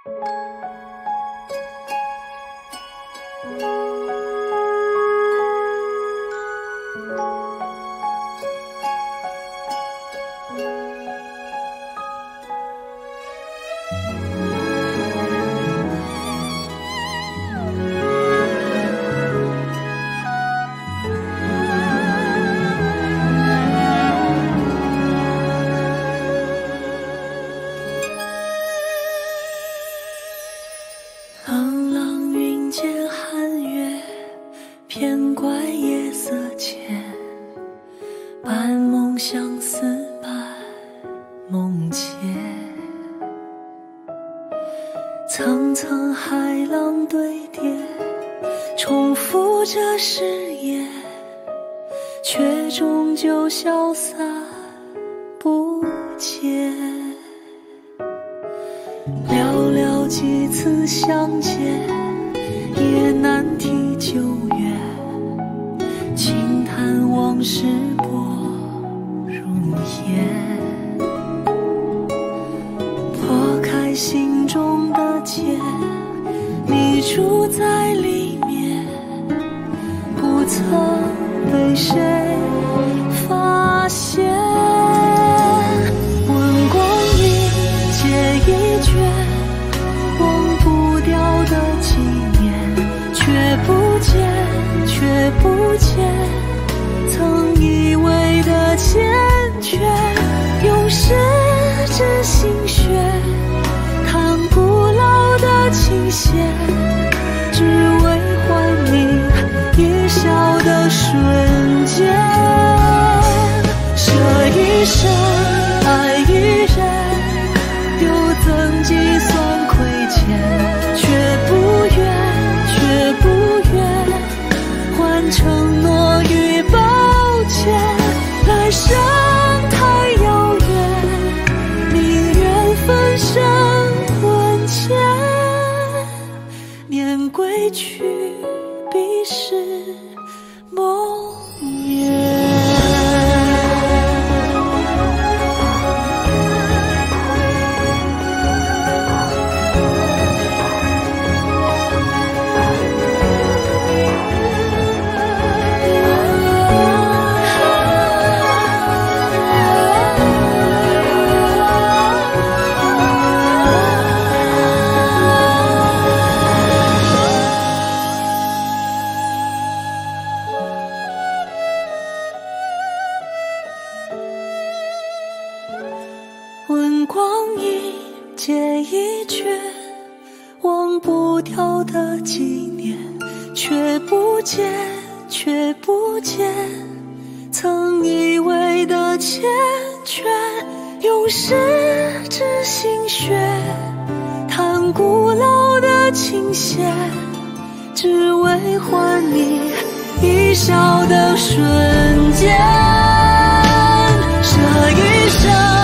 朗朗云间寒月，偏怪夜色浅。半梦相思半梦见，层层海浪堆叠，重复着誓言，却终究消散不见。寥寥几次相见，也难提旧缘。轻叹往事薄如烟，破开心中的结，你住在里面，不曾被谁发现。问光阴借一卷，忘不掉的纪念，却不见曾以为的缱绻。用十指心血，弹古老的琴弦，只为还你一笑的瞬间。舍一生爱一人，又怎计算亏欠？却不愿换承诺与抱歉。来生太遥远，宁愿分身魂牵。念归去，彼是梦魇。问光阴借一卷，忘不掉的纪念，却不见曾以为的缱绻。用十指心血，弹古老的琴弦，只为还你一笑的瞬间。舍一生